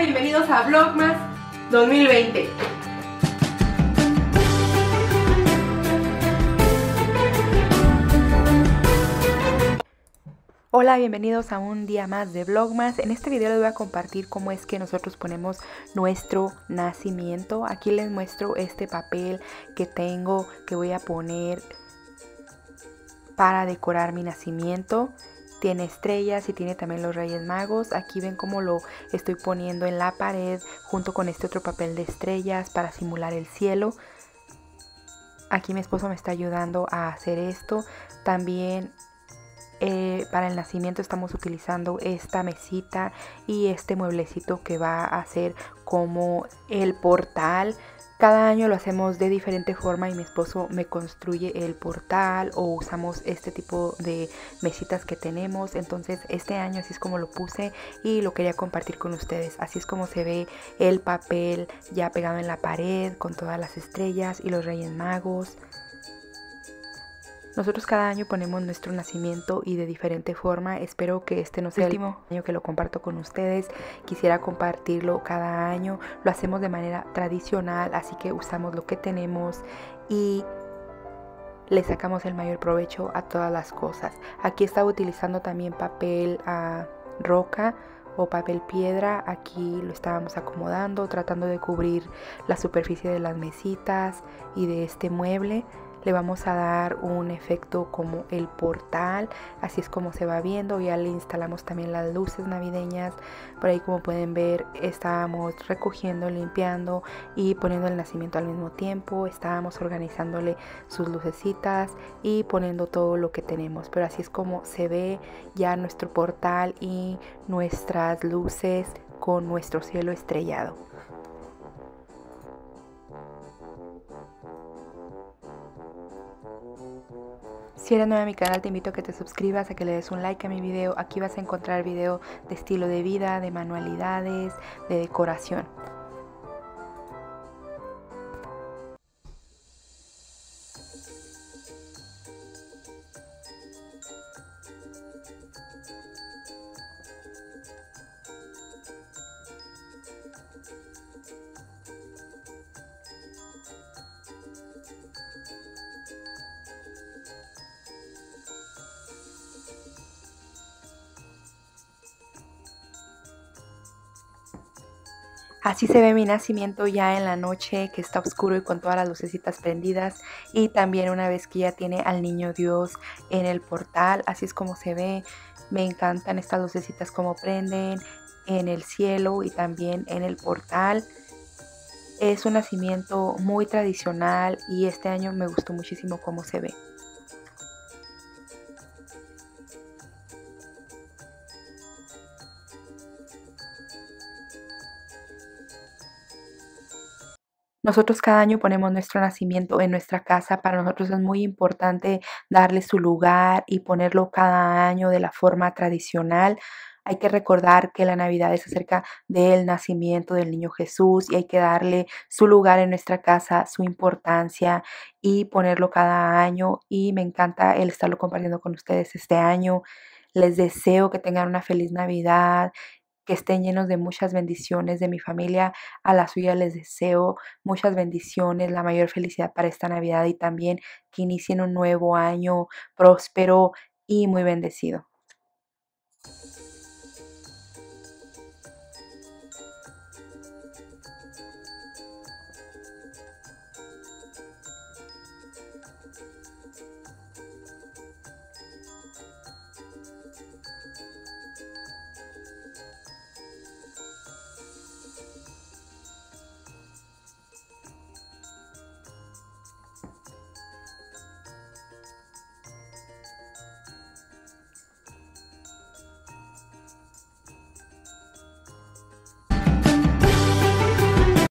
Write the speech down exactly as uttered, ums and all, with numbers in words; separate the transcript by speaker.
Speaker 1: bienvenidos a Vlogmas dos mil veinte.
Speaker 2: Hola, bienvenidos a un día más de Vlogmas. En este video les voy a compartir cómo es que nosotros ponemos nuestro nacimiento. Aquí les muestro este papel que tengo que voy a poner para decorar mi nacimiento. Tiene estrellas y tiene también los Reyes Magos. Aquí ven cómo lo estoy poniendo en la pared junto con este otro papel de estrellas para simular el cielo. Aquí mi esposo me está ayudando a hacer esto. También Eh, para el nacimiento estamos utilizando esta mesita y este mueblecito que va a ser como el portal. Cada año lo hacemos de diferente forma y mi esposo me construye el portal o usamos este tipo de mesitas que tenemos. Entonces este año así es como lo puse y lo quería compartir con ustedes. Así es como se ve el papel ya pegado en la pared con todas las estrellas y los Reyes Magos. Nosotros cada año ponemos nuestro nacimiento y de diferente forma. Espero que este no sea el último año que lo comparto con ustedes. Quisiera compartirlo cada año. Lo hacemos de manera tradicional, así que usamos lo que tenemos y le sacamos el mayor provecho a todas las cosas. Aquí estaba utilizando también papel uh, roca o papel piedra. Aquí lo estábamos acomodando, tratando de cubrir la superficie de las mesitas y de este mueble. Le vamos a dar un efecto como el portal, así es como se va viendo. Ya le instalamos también las luces navideñas. Por ahí, como pueden ver, estábamos recogiendo, limpiando y poniendo el nacimiento al mismo tiempo. Estábamos organizándole sus lucecitas y poniendo todo lo que tenemos. Pero así es como se ve ya nuestro portal y nuestras luces con nuestro cielo estrellado. Si eres nueva a mi canal, te invito a que te suscribas, a que le des un like a mi video. Aquí vas a encontrar video de estilo de vida, de manualidades, de decoración. Así se ve mi nacimiento ya en la noche, que está oscuro y con todas las lucecitas prendidas. Y también una vez que ya tiene al niño Dios en el portal. Así es como se ve. Me encantan estas lucecitas como prenden en el cielo y también en el portal. Es un nacimiento muy tradicional y este año me gustó muchísimo cómo se ve. Nosotros cada año ponemos nuestro nacimiento en nuestra casa. Para nosotros es muy importante darle su lugar y ponerlo cada año de la forma tradicional. Hay que recordar que la Navidad es acerca del nacimiento del niño Jesús y hay que darle su lugar en nuestra casa, su importancia y ponerlo cada año. Y me encanta el estarlo compartiendo con ustedes este año. Les deseo que tengan una feliz Navidad, que estén llenos de muchas bendiciones. De mi familia a la suya les deseo muchas bendiciones, la mayor felicidad para esta Navidad y también que inicien un nuevo año próspero y muy bendecido.